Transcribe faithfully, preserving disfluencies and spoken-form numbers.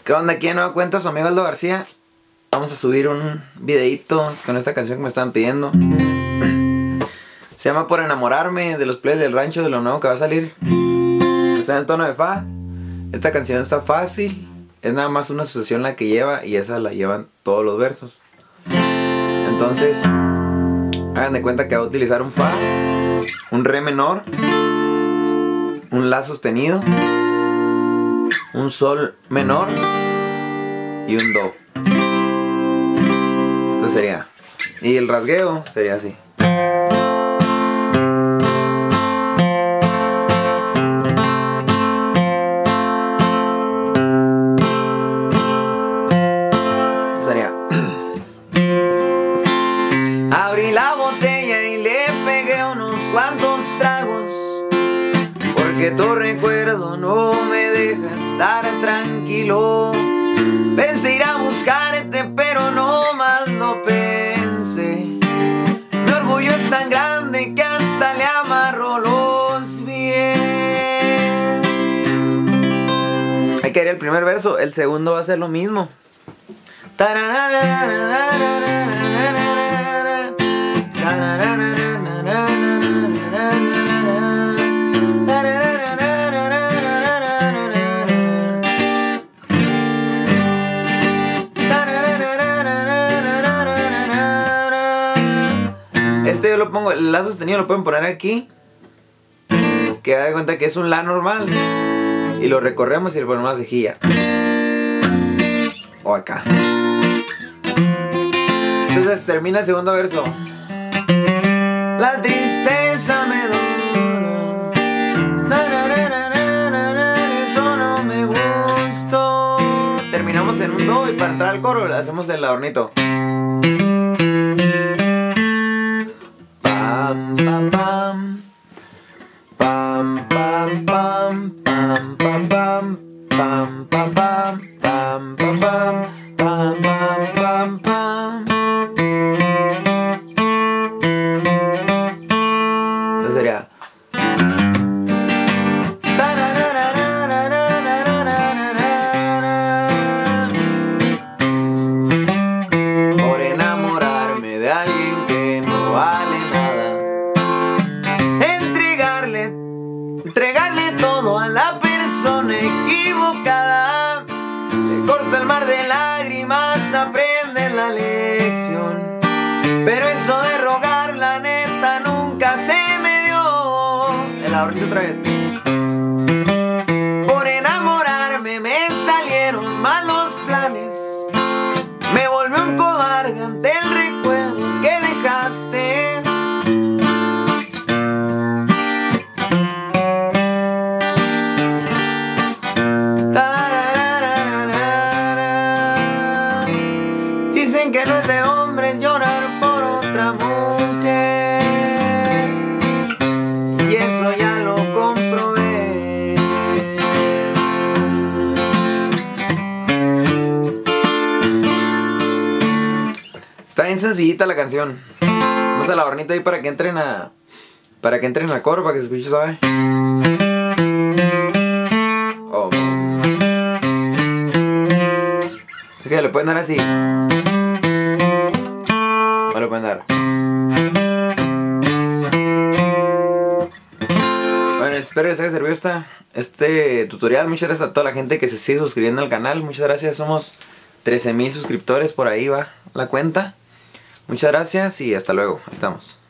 ¿Qué onda? Aquí de nueva cuenta su amigo Aldo García. Vamos a subir un videito con esta canción que me estaban pidiendo. Se llama Por Enamorarme, de los Players del Rancho, de lo nuevo que va a salir. Está en el tono de fa. Esta canción está fácil. Es nada más una sucesión la que lleva, y esa la llevan todos los versos. Entonces, hagan de cuenta que va a utilizar un fa, un re menor, un la sostenido, un sol menor y un do. Entonces sería, y el rasgueo sería así. Sería abrí la botella y le pegué unos cuantos tragos, porque tu recuerdo no me deja estar tranquilo. Pensé ir a buscarte, pero no más lo pensé. Mi orgullo es tan grande que hasta le amarro los pies. Hay que ir el primer verso, el segundo va a ser lo mismo. Este yo lo pongo, el la sostenido lo pueden poner aquí, que da de cuenta que es un la normal, y lo recorremos y le ponemos una cejilla, o acá. Entonces termina el segundo verso. La tristeza me dura, eso no me gustó. Terminamos en un do, y para entrar al coro le hacemos el adornito. Pam pam pam pam pam pam pam pam pam pam pam pam pam pam pam pam pam pam. Entonces sería por enamorarme de alguien que no vale nada, entregarle, entregarle todo a la persona equivocada. Le corta el mar de lágrimas, aprende la lección, pero eso de rogar la neta nunca se me dio. El ahorrito otra vez. Por enamorarme me salieron mal los planes, me volvió un cobarde ante el recuerdo que dejaste. Dicen que no es de hombres llorar por otra mujer, y eso ya lo comprobé. Está bien sencillita la canción. Vamos a la hornita ahí para que entren a para que entren al coro, para que se escuche suave. Oh, ok, le pueden dar así. No le pueden dar. Bueno, espero que les haya servido esta, este tutorial. Muchas gracias a toda la gente que se sigue suscribiendo al canal. Muchas gracias, somos trece mil suscriptores, por ahí va la cuenta. Muchas gracias y hasta luego, ahí estamos.